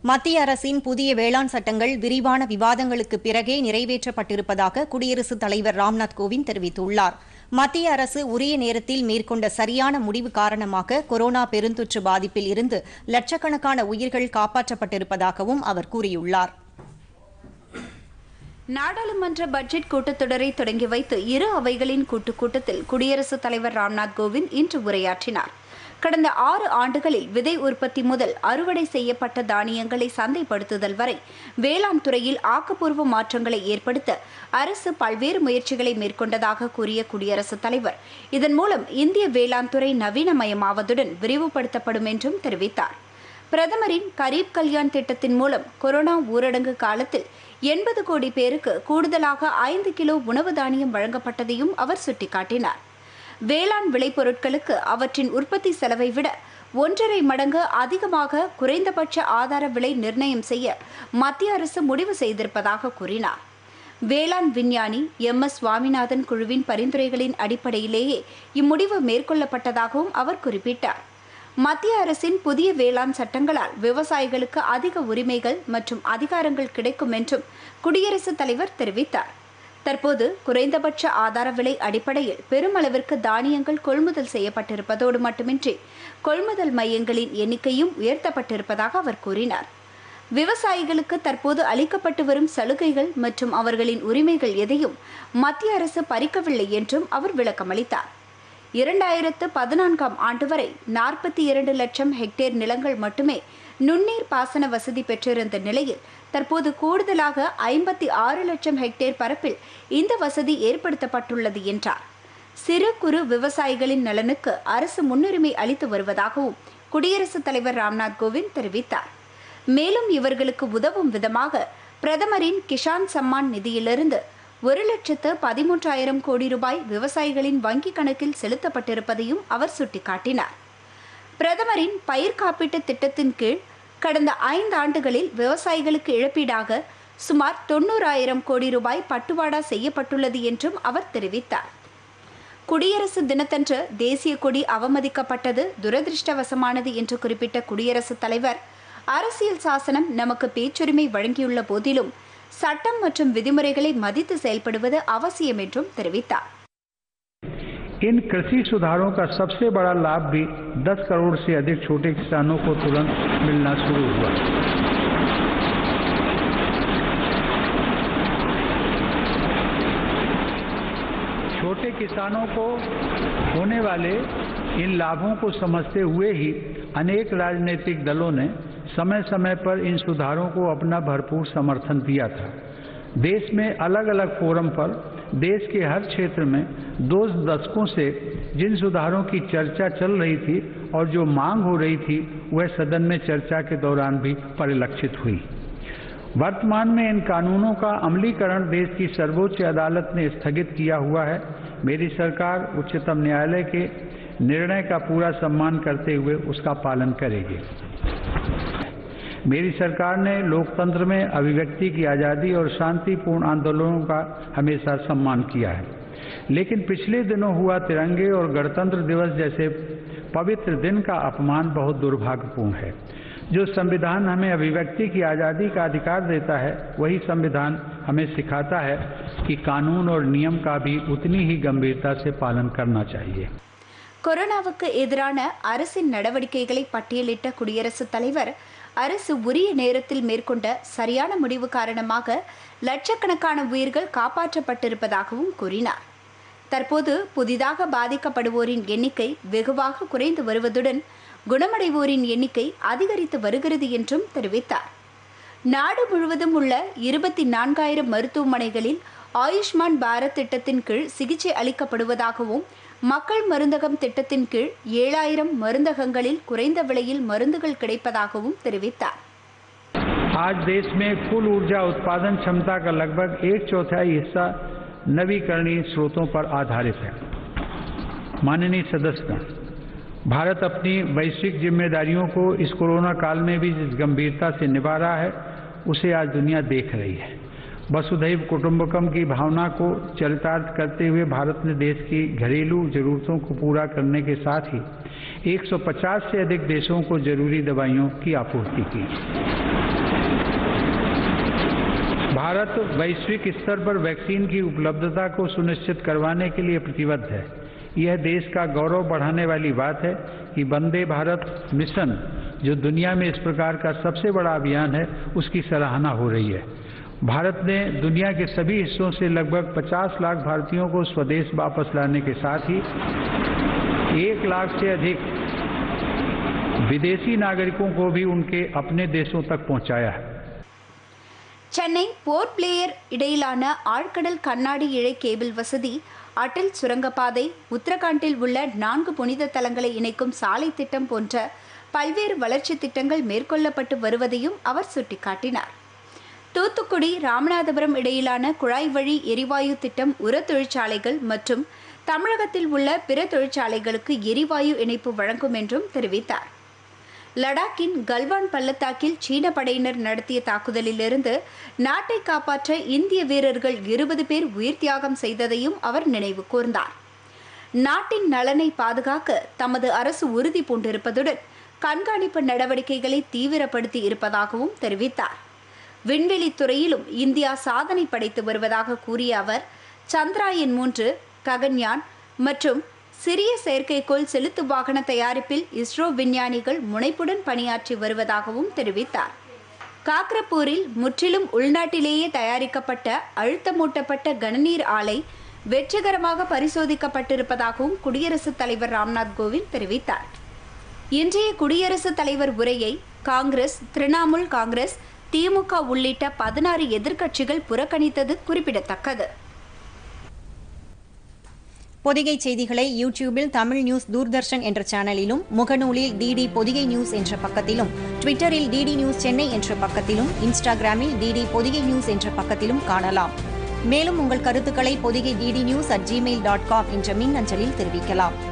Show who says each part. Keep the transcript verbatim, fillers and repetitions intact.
Speaker 1: மத்திய அரசின் புதிய வேளாண் சட்டங்கள் விரிவான விவாதங்களுக்கு பிறகே நிறைவேற்றப்பட்டிருப்பதாக குடியரசுத் தலைவர் ராம்நாத் கோவிந்த் தெரிவித்துள்ளார். மத்திய அரசு உரிய நேரத்தில் மேற்கொண்ட சரியான முடிவு காரணமாக கொரோனா பெருந்தொற்று பாதிப்பில் இருந்து லட்சக்கணக்கான உயிர்கள் காப்பாற்றப்பட்டிருப்பதாகவும் அவர் கூறியுள்ளார்.
Speaker 2: நாடாளுமன்ற பட்ஜெட் கூட்டத்தொடரை தொடங்கி வைத்து இரு அவைகளின் கூட்டுக் கூட்டத்தில் குடியரசுத் தலைவர் ராம்நாத் கோவிந்த் இன்று உரையாற்றினார். கடந்த ஆறு ஆண்டுகளில் விதை உற்பத்தி முதல் அறுவடை செய்யப்பட்ட தானியங்களை சந்தைப்படுத்துதல் வரை வேளாண் துறையில் ஆக்கப்பூர்வ மாற்றங்களை ஏற்படுத்த அரசு பல்வேறு முயற்சிகளை மேற்கொண்டதாக கூறிய குடியரசுத் தலைவர், இதன் மூலம் இந்திய வேளாண் துறை நவீனமயமாவதுடன் விரிவுபடுத்தப்படும் என்றும் தெரிவித்தார். பிரதமரின் கரீப் கல்யாண் திட்டத்தின் மூலம் கொரோனா ஊரடங்கு காலத்தில் எண்பது கோடி பேருக்கு கூடுதலாக ஐந்து கிலோ உணவு தானியம் வழங்கப்பட்டதையும் அவர் சுட்டிக்காட்டினார். வேளாண் விளைபொருட்களுக்கு அவற்றின் உற்பத்தி செலவை விட ஒன்றரை மடங்கு அதிகமாக குறைந்தபட்ச ஆதார விலை நிர்ணயம் செய்ய மத்திய அரசு முடிவு செய்திருப்பதாக கூறினார். வேளாண் விஞ்ஞானி எம் எஸ் சுவாமிநாதன் குழுவின் பரிந்துரைகளின் அடிப்படையிலேயே இம்முடிவு மேற்கொள்ளப்பட்டதாகவும் அவர் குறிப்பிட்டார். மத்திய அரசின் புதிய வேளாண் சட்டங்களால் விவசாயிகளுக்கு அதிக உரிமைகள் மற்றும் அதிகாரங்கள் கிடைக்கும் என்றும் குடியரசுத் தலைவர் தெரிவித்தார். தற்போது குறைந்தபட்ச ஆதார விலை அடிப்படையில் பெருமளவிற்கு தானியங்கள் கொள்முதல் செய்யப்பட்டிருப்பதோடு மட்டுமின்றி கொள்முதல் மையங்களின் எண்ணிக்கையும் உயர்த்தப்பட்டிருப்பதாக அவர் கூறினார். விவசாயிகளுக்கு தற்போது அளிக்கப்பட்டு வரும் சலுகைகள் மற்றும் அவர்களின் உரிமைகள் எதையும் மத்திய அரசு பறிக்கவில்லை என்றும் அவர் விளக்கமளித்தார். இரண்டாயிரத்து பதினான்காம் ஆண்டு வரை நாற்பத்தி இரண்டு லட்சம் ஹெக்டேர் நிலங்கள் மட்டுமே நுண்ணீர் பாசன வசதி பெற்றிருந்த நிலையில் தற்போது கூடுதலாக ஐம்பத்தி ஆறு லட்சம் ஹெக்டேர் பரப்பில் இந்த வசதி ஏற்படுத்தப்பட்டுள்ளது என்றார். சிறு குறு விவசாயிகளின் நலனுக்கு அரசு முன்னுரிமை அளித்து வருவதாகவும் குடியரசுத் தலைவர் ராம்நாத் கோவிந்த் தெரிவித்தார். மேலும் இவர்களுக்கு உதவும் விதமாக பிரதமரின் கிஷான் சம்மான் நிதியிலிருந்து ஒரு லட்சத்து பதிமூன்றாயிரம் கோடி ரூபாய் விவசாயிகளின் வங்கிக் கணக்கில் செலுத்தப்பட்டிருப்பதையும் அவர் சுட்டிக்காட்டினார். பிரதமரின் பயிர் காப்பீட்டு திட்டத்தின் கீழ் கடந்த ஐந்து ஆண்டுகளில் விவசாயிகளுக்கு இழப்பீடாக சுமார் தொன்னூறாயிரம் கோடி ரூபாய் பட்டுவாடா செய்யப்பட்டுள்ளது என்றும் அவர் தெரிவித்தார். குடியரசு தினத்தன்று தேசிய கொடி அவமதிக்கப்பட்டது துரதிருஷ்டவசமானது என்று குறிப்பிட்ட குடியரசுத் தலைவர், அரசியல் சாசனம் நமக்கு பேச்சுரிமை வழங்கியுள்ள போதிலும் சட்டம் மற்றும் விதிமுறைகளை மதித்து செயல்படுவது அவசியம் என்றும் தெரிவித்தார்.
Speaker 3: इन कृषि सुधारों का सबसे बड़ा लाभ भी दस करोड़ से अधिक छोटे किसानों को तुरंत मिलना शुरू हुआ। छोटे किसानों को होने वाले इन लाभों को समझते हुए ही अनेक राजनीतिक दलों ने समय समय पर इन सुधारों को अपना भरपूर समर्थन दिया था। देश में अलग अलग फोरम पर देश के हर क्षेत्र में दो दशकों से जिन सुधारों की चर्चा चल रही थी और जो मांग हो रही थी वह सदन में चर्चा के दौरान भी परिलक्षित हुई। वर्तमान में इन कानूनों का अमलीकरण देश की सर्वोच्च अदालत ने स्थगित किया हुआ है। मेरी सरकार उच्चतम न्यायालय के निर्णय का पूरा सम्मान करते हुए उसका पालन करेगी। मेरी सरकार ने लोकतंत्र में अभिव्यक्ति की आज़ादी और शांतिपूर्ण आंदोलनों का हमेशा सम्मान किया है, लेकिन पिछले दिनों हुआ तिरंगे और गणतंत्र दिवस जैसे पवित्र दिन का अपमान बहुत दुर्भाग्यपूर्ण है। जो संविधान हमें अभिव्यक्ति की आज़ादी का अधिकार देता है, वही संविधान हमें सिखाता है कि कानून और नियम का भी उतनी ही गंभीरता से पालन करना चाहिए।
Speaker 2: கொரோனாவுக்கு எதிரான அரசின் நடவடிக்கைகளை பட்டியலிட்ட குடியரசுத் தலைவர், அரசு உரிய நேரத்தில் மேற்கொண்ட சரியான முடிவு காரணமாக லட்சக்கணக்கான உயிர்கள் காப்பாற்றப்பட்டிருப்பதாகவும் கூறினார். தற்போது புதிதாக பாதிக்கப்படுவோரின் எண்ணிக்கை வெகுவாக குறைந்து வருவதுடன் குணமடைவோரின் எண்ணிக்கை அதிகரித்து வருகிறது என்றும் தெரிவித்தார். நாடு முழுவதும் உள்ள இருபத்தி நான்காயிரம் மருத்துவமனைகளில் ஆயுஷ்மான் பாரத் திட்டத்தின் கீழ் சிகிச்சை அளிக்கப்படுவதாகவும் மக்கள் மருந்தகம் திட்டத்தின் கீழ் ஏழாயிரம் மருந்தகங்களில் குறைந்த விலையில் மருந்துகள் கிடைப்பதாகவும் தெரிவித்தார்.
Speaker 3: आज देश में कुल ऊर्जा उत्पादन क्षमता का लगभग एक चौथाई हिस्सा नवीकरणीय स्रोतों पर आधारित है। माननीय सदस्यगण, भारत अपनी वैश्विक जिम्मेदारियों को इस कोरोना काल में भी जिस गंभीरता से निभा रहा है उसे आज दुनिया देख रही है। वसुधैव कुटुंबकम की भावना को चरितार्थ करते हुए भारत ने देश की घरेलू जरूरतों को पूरा करने के साथ ही एक सौ पचास से अधिक देशों को जरूरी दवाइयों की आपूर्ति की। भारत वैश्विक स्तर पर वैक्सीन की उपलब्धता को सुनिश्चित करवाने के लिए प्रतिबद्ध है। यह देश का गौरव बढ़ाने वाली बात है कि वंदे भारत मिशन, जो दुनिया में इस प्रकार का सबसे बड़ा अभियान है, उसकी सराहना हो रही है। भारत ने दुनिया के सभी हिस्सों से लगभग पचास लाख भारतीयों को स्वदेश वापस लाने के साथ ही एक लाख से अधिक विदेशी नागरिकों को भी उनके अपने देशों तक पहुंचाया है।
Speaker 2: சென்னை போர்ட் பிளேயர் இடையிலான ஆழ்கடல் கண்ணாடி இழை கேபிள் வசதி, அடல் சுரங்கப்பாதை, உத்தரகாண்டில் உள்ள நான்கு புனித தலங்களை இணைக்கும் சாலை திட்டம் போன்ற பல்வேறு வளர்ச்சி திட்டங்கள் மேற்கொள்ளப்பட்டு வருவதையும் அவர் சுட்டிக்காட்டினார். தூத்துக்குடி ராமநாதபுரம் இடையிலான குழாய் வழி எரிவாயு திட்டம் உர தொழிற்சாலைகள் மற்றும் தமிழகத்தில் உள்ள பிற தொழிற்சாலைகளுக்கு எரிவாயு இணைப்பு வழங்கும் என்றும் தெரிவித்தார். லடாக்கின் கல்வான் பள்ளத்தாக்கில் சீன படையினர் நடத்திய தாக்குதலிலிருந்து நாட்டை காப்பாற்ற இந்திய வீரர்கள் இருபது பேர் உயிர் தியாகம் செய்ததையும் அவர் நினைவு கூர்ந்தார். நாட்டின் நலனை பாதுகாக்க தமது அரசு உறுதி பூண்டிருப்பதுடன் கண்காணிப்பு நடவடிக்கைகளை தீவிரப்படுத்தி இருப்பதாகவும் தெரிவித்தார். விண்வெளி துறையிலும் இந்தியா சாதனை படைத்து வருவதாக கூறிய அவர், சந்திராயன் மூன்று, ககன்யான் மற்றும் சிறிய செயற்கைக்கோள் செலுத்து வாகன தயாரிப்பில் இஸ்ரோ விஞ்ஞானிகள் முனைப்புடன் பணியாற்றி வருவதாகவும் தெரிவித்தார். காக்ரப்பூரில் முற்றிலும் உள்நாட்டிலேயே தயாரிக்கப்பட்ட அழுத்தமூட்டப்பட்ட கனநீர் ஆலை வெற்றிகரமாக பரிசோதிக்கப்பட்டிருப்பதாகவும் குடியரசுத் தலைவர் ராம்நாத் கோவிந்த் தெரிவித்தார். இன்றைய குடியரசுத் தலைவர் உரையை காங்கிரஸ், திரிணாமுல் காங்கிரஸ், திமுக உள்ளிட்ட பதினாறு எதிர்க்கட்சிகள் புறக்கணித்தது குறிப்பிடத்தக்கது.
Speaker 1: பொதிகை செய்திகளை யூடியூபில் தமிழ் நியூஸ் தூர்தர்ஷன் என்ற சேனலிலும், முகநூலில் டிடி பொதிகை நியூஸ் என்ற பக்கத்திலும், ட்விட்டரில் டிடி நியூஸ் சென்னை என்ற பக்கத்திலும், இன்ஸ்டாகிராமில் டிடி பொதிகை நியூஸ் என்ற பக்கத்திலும் காணலாம். மேலும் உங்கள் கருத்துக்களை Podhigai DD news at Gmail dot com என்ற மின் அஞ்சலில் தெரிவிக்கலாம்.